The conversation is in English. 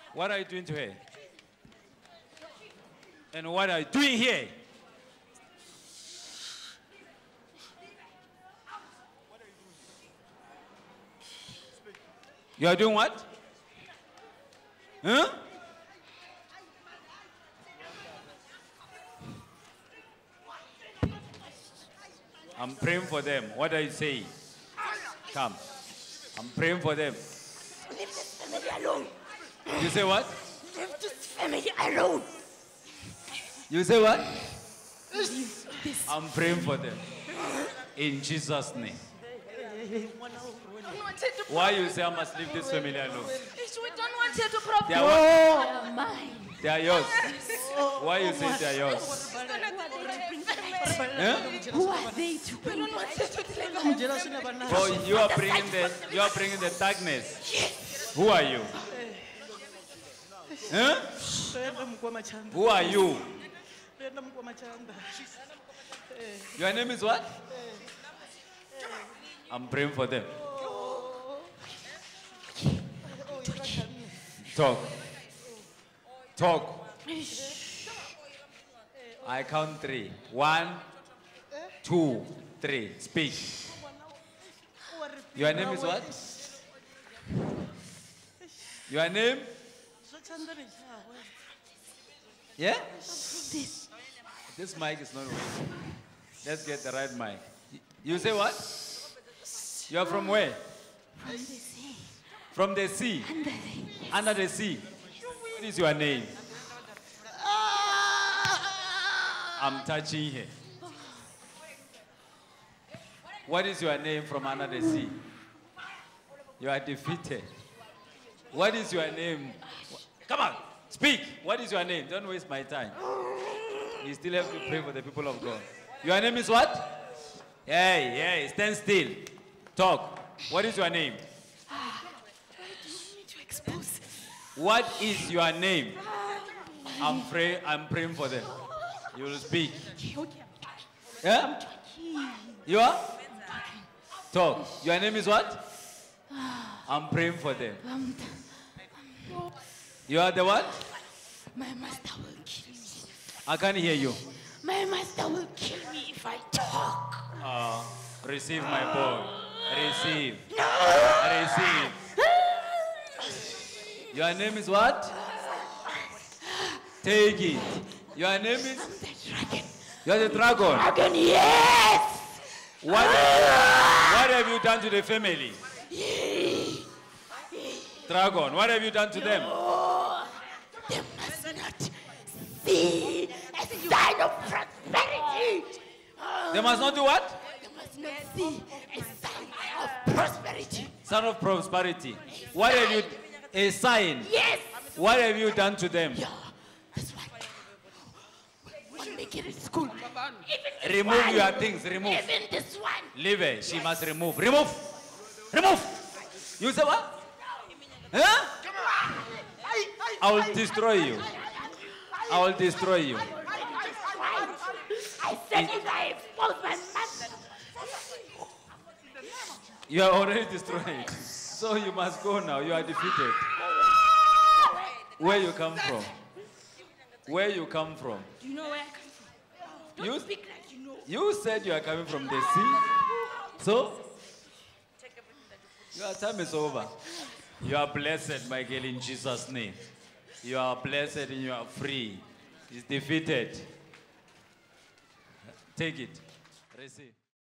What are you doing to her? And what are you doing here? You are doing what? Huh? I'm praying for them. What are you saying? Come. I'm praying for them. Leave this family alone. You say what? Leave this family alone. You say what? Leave this. I'm praying for them. In Jesus' name. Why you say I must leave this family alone? We don't want her to problem. They are what? They are mine. They are yours. Why you say they are yours? Huh? Who are they to bring back? Oh, you are bringing the darkness. Yes. Who are you? Huh? Who are you? Your name is what? I'm praying for them. Talk. Talk. I count 3. 1, 2, 3. Speak. Your name is what? Your name? Yeah? This mic is not working. Let's get the right mic. You say what? You are from where? From the sea. From the sea? Under the sea. What is your name? I'm touching here. What is your name from under the sea? You are defeated. What is your name? Come on, speak. What is your name? Don't waste my time. You still have to pray for the people of God. Your name is what? Hey, stand still. Talk. What is your name? What is your name? I'm praying for them. You will speak. Yeah? You are? Talk. Your name is what? I'm praying for them. You are the what? My master will kill me. I can't hear you. My master will kill me if I talk. Receive my boy. Receive. No! Receive. Your name is what? Take it. Your name is? I'm the dragon. You're the dragon. Dragon, yes! What have you done to the family? Dragon, what have you done to them? They must not see a sign of prosperity. They must not do what? They must not see a sign of prosperity. Sign of prosperity. What have you? A sign. Yes. What have you done to them? Yeah, that's why. When we get in school, even Remove your things. Remove. even this one. Leave her. She must remove. Remove. Remove. You say what? Huh? I will destroy you. I will destroy you. I said if I expose my master. You are already destroyed. So you must go now. You are defeated. Where you come from? Where you come from? Do you know where I come from? Don't speak like you know. You said you are coming from the sea. So? Your time is over. You are blessed, my girl, in Jesus' name. You are blessed and you are free. It's defeated. Take it. Receive.